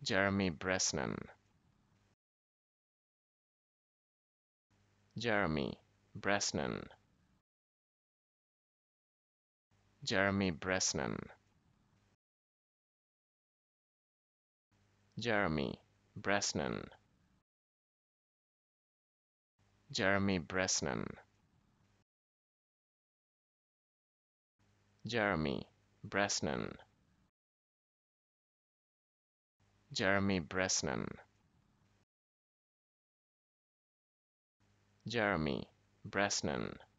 Jeremy Bresnen. Jeremy Bresnen. Jeremy Bresnen. Jeremy Bresnen. Jeremy Bresnen. Jeremy Bresnen. Jeremy Bresnen. Jeremy Bresnen.